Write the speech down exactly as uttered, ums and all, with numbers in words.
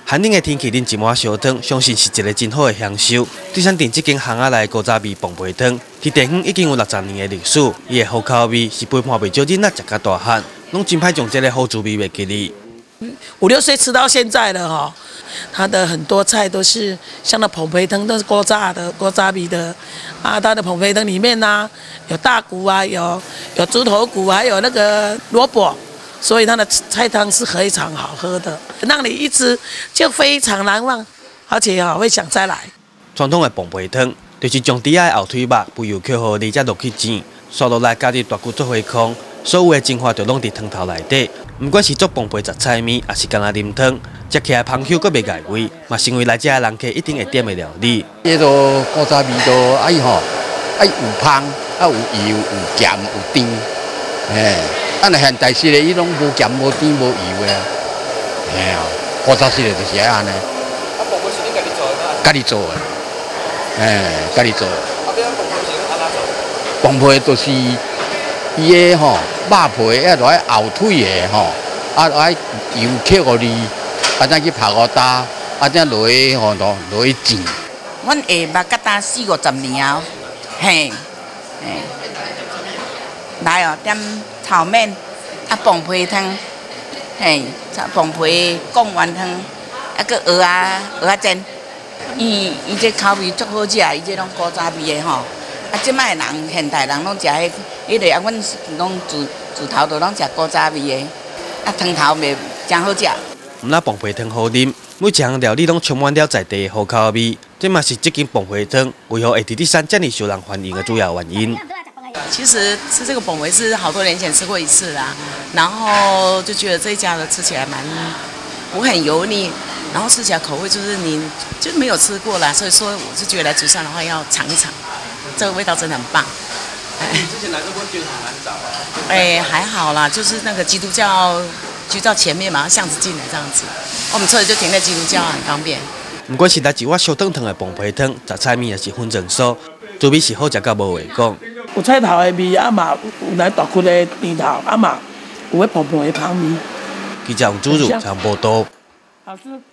寒冷的天气，啉一碗烧汤，相信是一个真好的享受。第三店这间巷仔内古早味磅皮汤，伫地方已经有六十年的历史，伊的好口味是陪伴袂少囡仔食到大汉，拢真歹将这个好滋味袂记哩。 五六岁吃到现在了哈，它的很多菜都是像那磅皮汤都是古早的、古早味的啊。它的磅皮汤里面呢、啊、有大骨啊，有有猪头骨，还有那个萝卜。 所以它的菜汤是非常好喝的，让你一吃就非常难忘，而且哈会想再来。 传统的磅皮汤就是将猪仔的后腿肉不油扣好，你才落去煎，刷落来加入大骨做回空，所有的精华就拢伫汤头内底。不管是做磅皮杂菜面，还是干那啉汤，食起来芳香搁袂碍味，嘛成为来遮的人客一定会点的料理。 迄个古早味都爱吼，爱有香，啊有油，有咸，有甜，嘿。 咱现代式的，伊拢无咸、无甜、无油的，嘿啊，古早式的就是安尼。啊，磅皮是恁家己做的吗？家己做的，嘿，家己做的。啊，边磅皮是安怎做？磅皮就是伊个吼，肉皮啊，落爱后腿的吼，啊落爱油扣互你，啊再去拍个打，啊再落去吼落落去煎。 阮下捌甲打四五十年啊，嘿，嘿，来哦，点。 炒面啊，磅皮汤，嘿，炒磅皮贡丸汤，啊个蚵仔蚵仔煎，伊伊这口味足好食，伊这拢古早味的吼。啊，即摆人现代人拢食迄，迄个啊，阮拢自自头都拢食古早味的，啊汤头袂真好食。 毋那磅皮汤好啉，每一项料理拢充满了在地的好口味，这嘛是这间磅皮汤为何会伫第三遮尔受人欢迎的主要原因。 其实吃这个磅皮是好多年前吃过一次啦，然后就觉得这一家的吃起来蛮不会很油腻，然后吃起来口味就是你就没有吃过啦，所以说我就觉得来竹山的话要尝一尝，这个味道真的很棒。 之前来这边觉得很难找啊。 哎，还好啦，就是那个基督教基督教前面嘛，巷子进来这样子，我们车子就停在基督教，很方便。 不管是来一碗烧汤汤的磅皮汤、杂菜面，还是粉蒸酥，滋味是好食到无话讲。 有菜头的味，啊嘛有来大骨的甜头，啊嘛有迄磅皮的香味。 记者用猪肉，才报道。 老师。